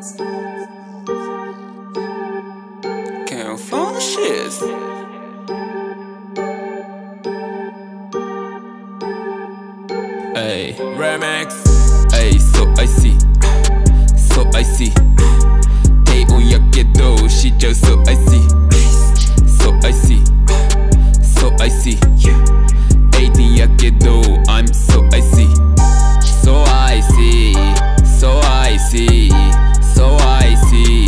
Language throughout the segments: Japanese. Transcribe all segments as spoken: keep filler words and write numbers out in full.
Can't find the shit. Ay, remix. Ay, so I see, so I see. 低温やけどしちゃう so I see, so I see, so I see. エイティーンやけど I'm so I see, so I see, so I see, so I see.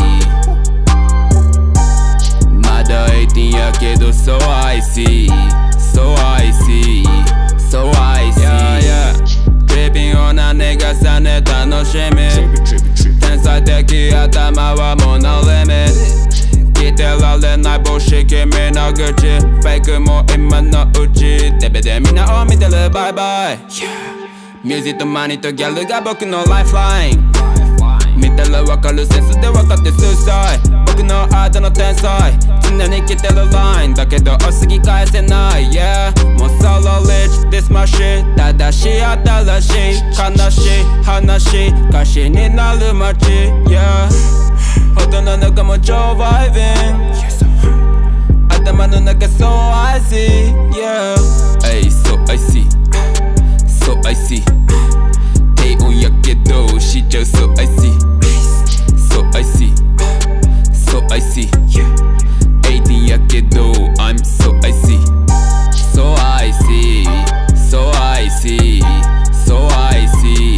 まだエイティーンやけど so I see, so I see, so I see. Yeah, yeah. Tripping on a nigga さね楽しみ天才的頭はもう no limit 聞いてられない帽子君の口フェイクも今のうちテレビでみんなを見てるバイバイミュージックとマニーとギャルが僕のライフライン見たらわかるセンスでわかってスーサイ僕のアートの天才常に来てるラインだけど多すぎ返せない Yeah もうソロリッチ This my shit ただし新しい悲しい話歌詞になる街 Yeah 大人の中も超バイビン頭の中 So I see Yeah Ay so I see So I see 低音やけどしちゃう So I see So I see So I see エイティーンやけど I'm so I see So I see So I see So I see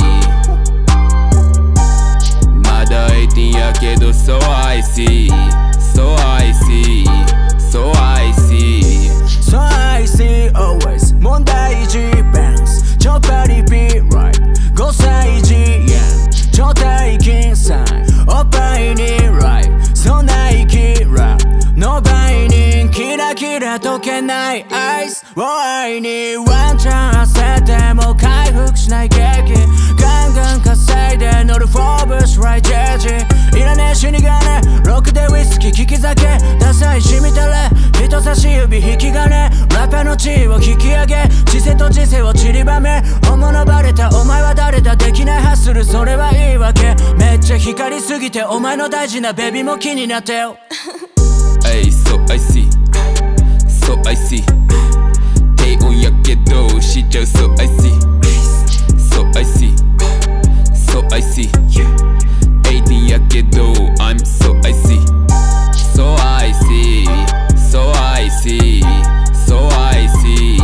まだエイティーンやけど So I see So I see So I see So I see always 問題児 bounce 超パリピ right ごさい児 yeah 超大金さんおっぱいに right そんな息 rap の売人キラキラ溶けないアイスを愛にワンチャン焦っても回復しない劇ガンガン稼いで乗るフォーブスライジェージいらねえ死に金ロックでウイスキー利き酒ダサいしみたれ人差し指引き金ラッパーの地位を引き上げ知性と人生を散りばめ本物バレたお前は誰だできないハッスルそれはいいわけめっちゃ光りすぎてお前の大事なベビーも気になってよ Ay, so I see, so I see 低音やけどしちゃう So I see, so I see, so I see エイティーンやけど I'm so I see, so I see, so I see, so I see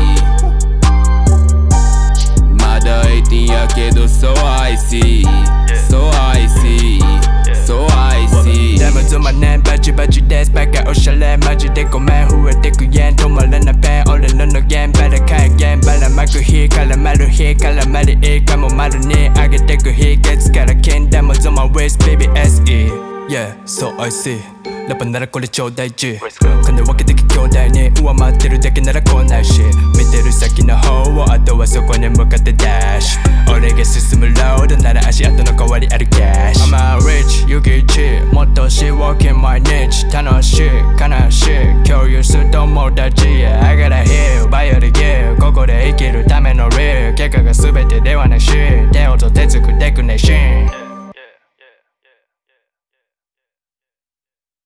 まだエイティーンやけど So I see, so I see, so I see でもつまねんバチバチですバカおしゃれマジでごめん増えてくやん止まらないペン俺ののゲンバラかいゲンばらまく日絡まる日絡まりいいかも丸に上げてく日月から金でもゾマウェイス ビービーエスイー Yeah, so I see ラッパならこれ超大事金分けてき兄弟に上回ってるだけなら来ないし見てる先の方をあとはそこに向かってダッシュ俺が進むロードなら足跡の代わりあるキャッシュ I'm a rich ゆきちもっとし walking my niche 楽しい悲しい共有する友達 I gotta heal バイオリギルここで生きるためのリール結果が全てではないし手をと手つくテクネシン